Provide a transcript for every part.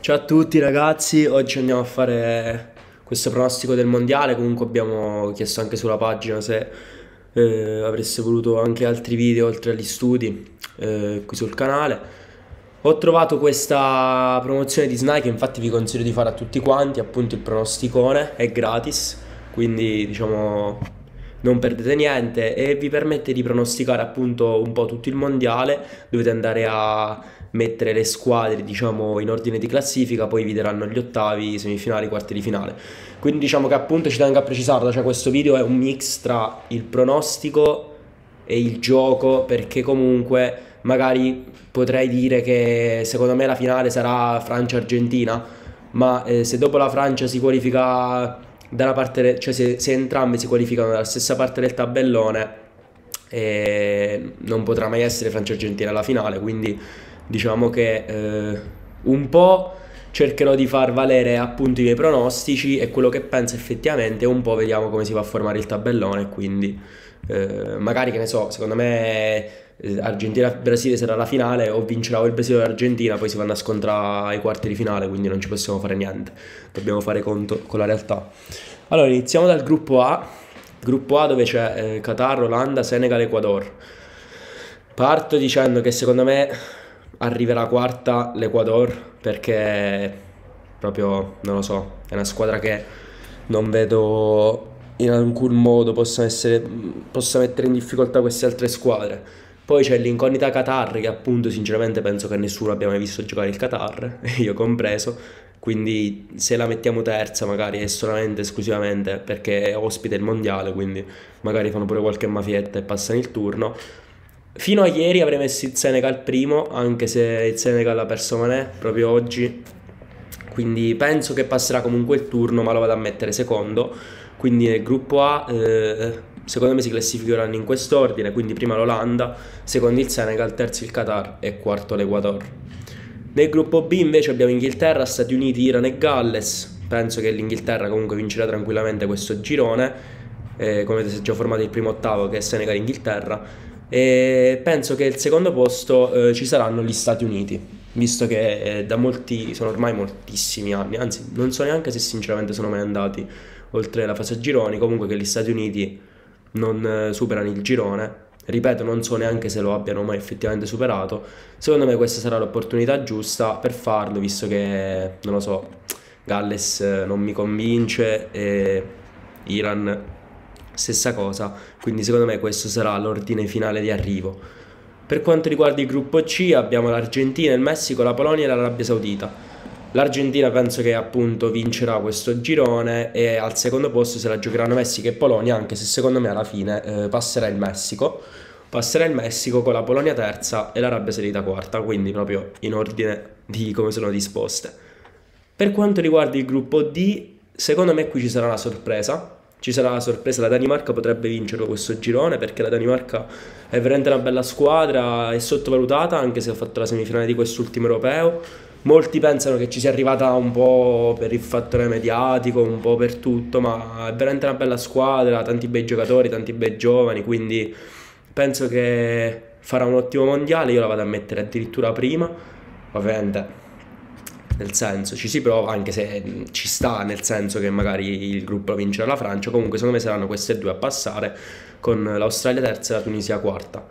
Ciao a tutti ragazzi, oggi andiamo a fare questo pronostico del mondiale. Comunque abbiamo chiesto anche sulla pagina se avreste voluto anche altri video oltre agli studi qui sul canale. Ho trovato questa promozione di Snai che infatti vi consiglio di fare a tutti quanti, appunto il pronosticone, è gratis, quindi diciamo non perdete niente e vi permette di pronosticare appunto un po' tutto il mondiale. Dovete andare a mettere le squadre diciamo in ordine di classifica, poi vi daranno gli ottavi, semifinali, quarti di finale. Quindi diciamo che appunto ci tengo a precisarlo, cioè questo video è un mix tra il pronostico e il gioco, perché comunque magari potrei dire che secondo me la finale sarà Francia-Argentina, ma se dopo la Francia si qualifica dalla parte, cioè se entrambi si qualificano dalla stessa parte del tabellone, non potrà mai essere Francia-Argentina alla finale, quindi diciamo che un po' cercherò di far valere appunto i miei pronostici e quello che penso effettivamente, un po' vediamo come si va a formare il tabellone, quindi magari che ne so, secondo me Argentina-Brasile sarà la finale o vincerà o il Brasile o l'Argentina, poi si vanno a scontrare ai quarti di finale, quindi non ci possiamo fare niente, dobbiamo fare conto con la realtà. Allora iniziamo dal gruppo A dove c'è Qatar, Olanda, Senegal, Ecuador. Parto dicendo che secondo me arriverà quarta l'Ecuador, perché proprio non lo so, è una squadra che non vedo in alcun modo possa mettere in difficoltà queste altre squadre. Poi c'è l'incognita Qatar, che appunto sinceramente penso che nessuno abbia mai visto giocare il Qatar, io compreso, quindi se la mettiamo terza magari è solamente esclusivamente perché è ospite il mondiale, quindi magari fanno pure qualche mafietta e passano il turno. Fino a ieri avrei messo il Senegal primo, anche se il Senegal ha perso Mané proprio oggi, quindi penso che passerà comunque il turno, ma lo vado a mettere secondo. Quindi nel gruppo A secondo me si classificheranno in quest'ordine, quindi prima l'Olanda, secondo il Senegal, terzo il Qatar e quarto l'Ecuador. Nel gruppo B invece abbiamo Inghilterra, Stati Uniti, Iran e Galles. Penso che l'Inghilterra comunque vincerà tranquillamente questo girone, come si è già formato il primo ottavo che è Senegal e Inghilterra. E penso che il secondo posto ci saranno gli Stati Uniti, visto che da molti, sono ormai moltissimi anni, anzi non so neanche se sinceramente sono mai andati oltre la fase a gironi, comunque che gli Stati Uniti non superano il girone, ripeto non so neanche se lo abbiano mai effettivamente superato. Secondo me questa sarà l'opportunità giusta per farlo, visto che non lo so, Galles non mi convince e Iran stessa cosa, quindi secondo me questo sarà l'ordine finale di arrivo. Per quanto riguarda il gruppo C abbiamo l'Argentina, il Messico, la Polonia e l'Arabia Saudita. L'Argentina penso che appunto vincerà questo girone e al secondo posto se la giocheranno Messico e Polonia, anche se secondo me alla fine passerà il Messico. Passerà il Messico con la Polonia terza e l'Arabia Saudita quarta, quindi proprio in ordine di come sono disposte. Per quanto riguarda il gruppo D, secondo me qui ci sarà una sorpresa. Ci sarà la sorpresa, la Danimarca potrebbe vincere questo girone perché la Danimarca è veramente una bella squadra, è sottovalutata anche se ha fatto la semifinale di quest'ultimo europeo. Molti pensano che ci sia arrivata un po' per il fattore mediatico, un po' per tutto, ma è veramente una bella squadra, tanti bei giocatori, tanti bei giovani, quindi penso che farà un ottimo mondiale. Io la vado a mettere addirittura prima, ovviamente nel senso ci si prova, anche se ci sta, nel senso che magari il gruppo vincerà la Francia. Comunque secondo me saranno queste due a passare, con l'Australia terza e la Tunisia quarta.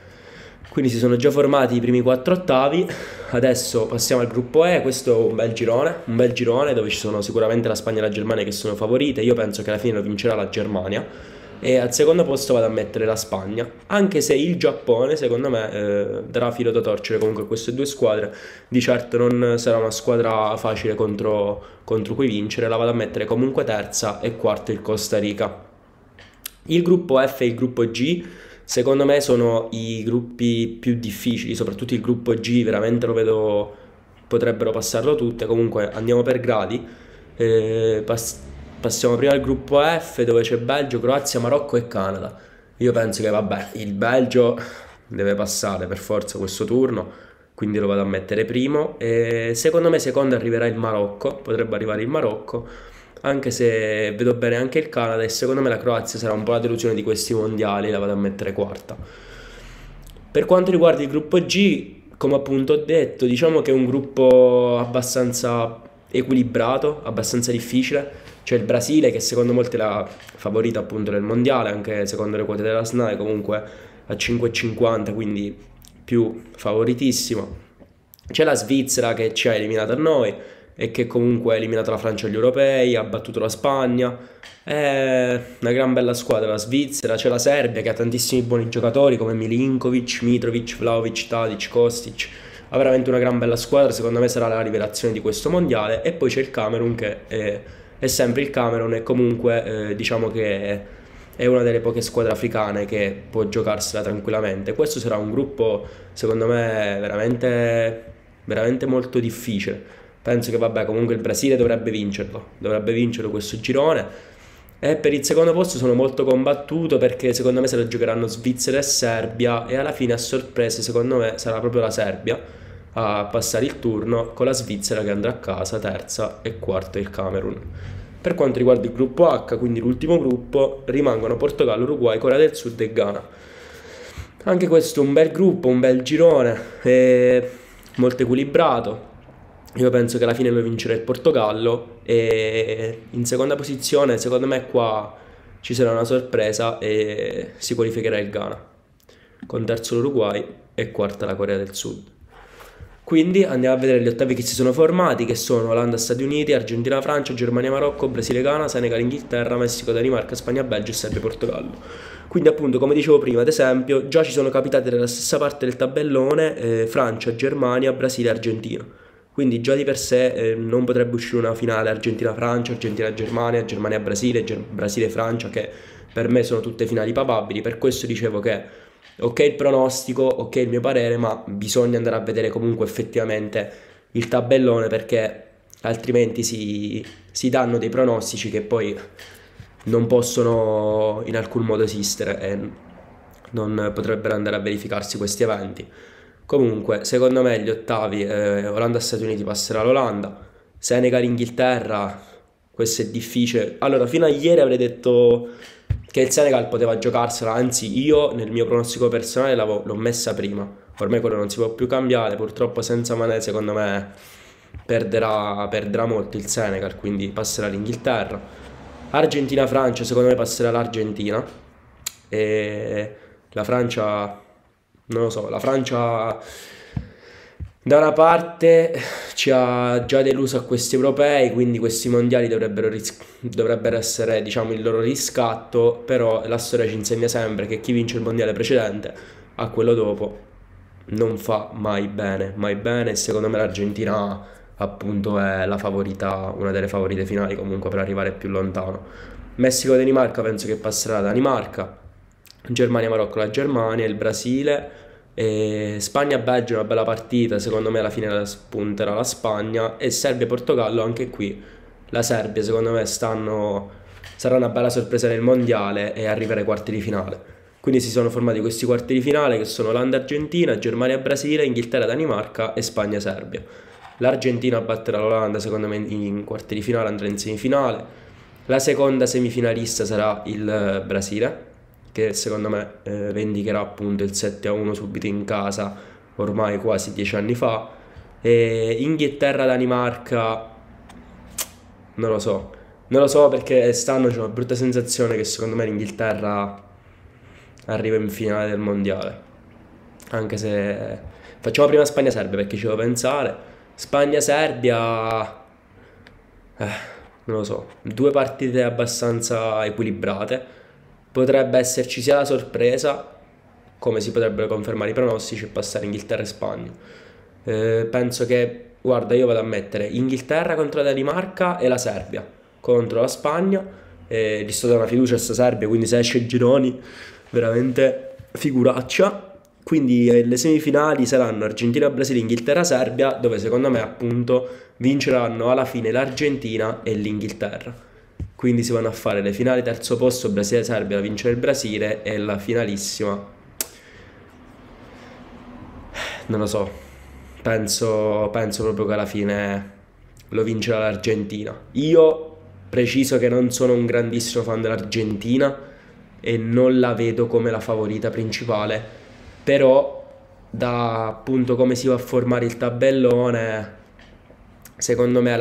Quindi si sono già formati i primi quattro ottavi. Adesso passiamo al gruppo E. Questo è un bel girone dove ci sono sicuramente la Spagna e la Germania che sono favorite. Io penso che alla fine lo vincerà la Germania e al secondo posto vado a mettere la Spagna, anche se il Giappone secondo me darà filo da torcere comunque a queste due squadre. Di certo non sarà una squadra facile contro cui vincere. La vado a mettere comunque terza e quarto il Costa Rica. Il gruppo F e il gruppo G secondo me sono i gruppi più difficili, soprattutto il gruppo G veramente lo vedo, potrebbero passarlo tutte. Comunque andiamo per gradi. Eh, pass- Passiamo prima al gruppo F dove c'è Belgio, Croazia, Marocco e Canada. Io penso che vabbè, il Belgio deve passare per forza questo turno, quindi lo vado a mettere primo. E secondo me secondo arriverà il Marocco, potrebbe arrivare il Marocco, anche se vedo bene anche il Canada e secondo me la Croazia sarà un po' la delusione di questi mondiali, la vado a mettere quarta. Per quanto riguarda il gruppo G, come appunto ho detto, diciamo che è un gruppo abbastanza equilibrato, abbastanza difficile. C'è il Brasile che secondo molti è la favorita appunto del mondiale, anche secondo le quote della SNAI comunque a 5,50, quindi più favoritissimo. C'è la Svizzera che ci ha eliminato a noi e che comunque ha eliminato la Francia agli europei, ha battuto la Spagna. È una gran bella squadra la Svizzera. C'è la Serbia che ha tantissimi buoni giocatori come Milinkovic, Mitrovic, Vlahovic, Tadic, Kostic. Ha veramente una gran bella squadra, secondo me sarà la rivelazione di questo mondiale. E poi c'è il Camerun che è sempre il Camerun e comunque diciamo che è una delle poche squadre africane che può giocarsela tranquillamente. Questo sarà un gruppo secondo me veramente molto difficile. Penso che vabbè, comunque il Brasile dovrebbe vincerlo questo girone. E per il secondo posto sono molto combattuto perché secondo me se lo giocheranno Svizzera e Serbia e alla fine a sorprese secondo me sarà proprio la Serbia a passare il turno con la Svizzera che andrà a casa terza e quarta il Camerun. Per quanto riguarda il gruppo H, quindi l'ultimo gruppo, rimangono Portogallo, Uruguay, Corea del Sud e Ghana. Anche questo è un bel gruppo, un bel girone, molto equilibrato. Io penso che alla fine lo vincerà il Portogallo e in seconda posizione secondo me qua ci sarà una sorpresa e si qualificherà il Ghana, con terzo l'Uruguay e quarta la Corea del Sud. Quindi andiamo a vedere gli ottavi che si sono formati, che sono Olanda, Stati Uniti, Argentina, Francia, Germania, Marocco, Brasile, Ghana, Senegal, Inghilterra, Messico, Danimarca, Spagna, Belgio e Serbia, Portogallo. Quindi appunto, come dicevo prima, ad esempio, già ci sono capitate dalla stessa parte del tabellone Francia, Germania, Brasile, Argentina. Quindi già di per sé non potrebbe uscire una finale Argentina-Francia, Argentina-Germania, Germania-Brasile, Brasile-Francia, che per me sono tutte finali papabili. Per questo dicevo che ok il pronostico, ok il mio parere, ma bisogna andare a vedere comunque effettivamente il tabellone perché altrimenti si danno dei pronostici che poi non possono in alcun modo esistere e non potrebbero andare a verificarsi questi eventi. Comunque, secondo me gli ottavi, Olanda-Stati Uniti passerà l'Olanda, Senegal-Inghilterra, questo è difficile. Allora, fino a ieri avrei detto che il Senegal poteva giocarsela, anzi io nel mio pronostico personale l'ho messa prima. Ormai quello non si può più cambiare, purtroppo senza Mané secondo me perderà molto il Senegal, quindi passerà l'Inghilterra. Argentina-Francia, secondo me passerà l'Argentina e la Francia, non lo so, la Francia da una parte ci ha già deluso a questi europei, quindi questi mondiali dovrebbero essere, diciamo, il loro riscatto, però la storia ci insegna sempre che chi vince il mondiale precedente a quello dopo non fa mai bene, e secondo me l'Argentina appunto è la favorita, una delle favorite finali comunque per arrivare più lontano. Messico-Danimarca penso che passerà la Danimarca, Germania-Marocco la Germania, il Brasile. E Spagna-Belgio è una bella partita, secondo me alla fine la spunterà la Spagna e Serbia-Portogallo anche qui la Serbia secondo me sarà una bella sorpresa nel mondiale e arriverà ai quarti di finale. Quindi si sono formati questi quarti di finale che sono Olanda-Argentina, Germania-Brasile, Inghilterra-Danimarca e Spagna-Serbia. L'Argentina batterà l'Olanda secondo me in quarti di finale, andrà in semifinale. La seconda semifinalista sarà il Brasile, che secondo me vendicherà appunto il 7-1 subito in casa ormai quasi 10 anni fa. E Inghilterra-Danimarca non lo so perché quest'anno c'è una brutta sensazione che secondo me l'Inghilterra arriva in finale del mondiale, anche se facciamo prima Spagna-Serbia perché ci devo pensare. Spagna-Serbia non lo so, due partite abbastanza equilibrate. Potrebbe esserci sia la sorpresa, come si potrebbero confermare i pronostici, e passare Inghilterra e Spagna. Penso che, guarda, io vado a mettere Inghilterra contro la Danimarca e la Serbia contro la Spagna. Gli sto dando una fiducia a questa Serbia, quindi se esce gironi, veramente figuraccia. Quindi le semifinali saranno Argentina, Brasile, Inghilterra, Serbia, dove secondo me appunto vinceranno alla fine l'Argentina e l'Inghilterra. Quindi si vanno a fare le finali terzo posto Brasile-Serbia, vincere il Brasile e la finalissima. Non lo so, penso proprio che alla fine lo vincerà l'Argentina. Io preciso che non sono un grandissimo fan dell'Argentina e non la vedo come la favorita principale, però da appunto come si va a formare il tabellone, secondo me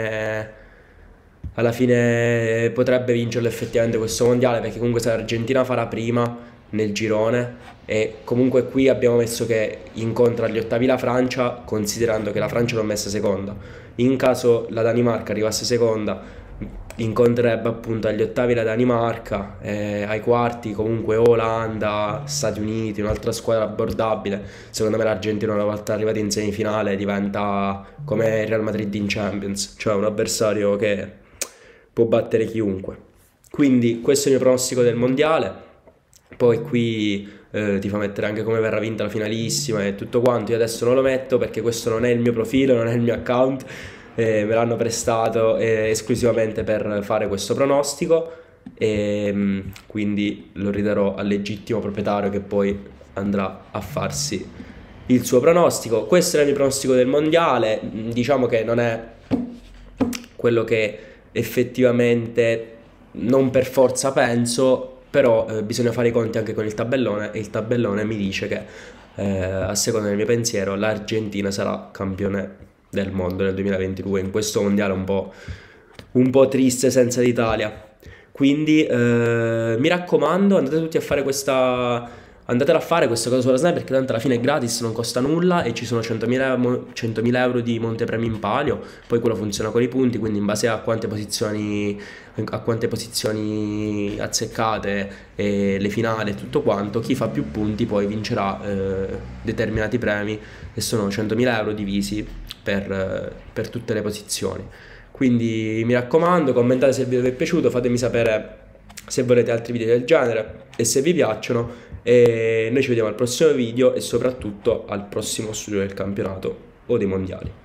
alla fine potrebbe vincerlo effettivamente questo mondiale, perché comunque se l'Argentina farà prima nel girone, e comunque qui abbiamo messo che incontra agli ottavi la Francia, considerando che la Francia l'ho messa seconda. In caso la Danimarca arrivasse seconda, incontrerebbe appunto agli ottavi la Danimarca, ai quarti comunque Olanda, Stati Uniti, un'altra squadra abbordabile. Secondo me l'Argentina, una volta arrivati in semifinale, diventa come il Real Madrid in Champions, cioè un avversario che può battere chiunque. Quindi questo è il mio pronostico del mondiale. Poi qui ti fa mettere anche come verrà vinta la finalissima e tutto quanto. Io adesso non lo metto perché questo non è il mio profilo, non è il mio account, me l'hanno prestato esclusivamente per fare questo pronostico, e quindi lo ridarò al legittimo proprietario che poi andrà a farsi il suo pronostico. Questo era il mio pronostico del mondiale. Diciamo che non è quello che effettivamente non per forza penso, però bisogna fare i conti anche con il tabellone, e il tabellone mi dice che a seconda del mio pensiero l'Argentina sarà campione del mondo nel 2022, in questo mondiale un po' triste senza l'Italia. Quindi mi raccomando, andate tutti a fare andatela a fare questa cosa sulla Snai, perché tanto alla fine è gratis, non costa nulla e ci sono 100.000 euro di montepremi in palio. Poi quello funziona con i punti, quindi in base a quante posizioni azzeccate e le finali e tutto quanto, chi fa più punti poi vincerà determinati premi, e sono 100.000 euro divisi per tutte le posizioni. Quindi mi raccomando, commentate se il video vi è piaciuto, fatemi sapere se volete altri video del genere e se vi piacciono, e noi ci vediamo al prossimo video e soprattutto al prossimo studio del campionato o dei mondiali.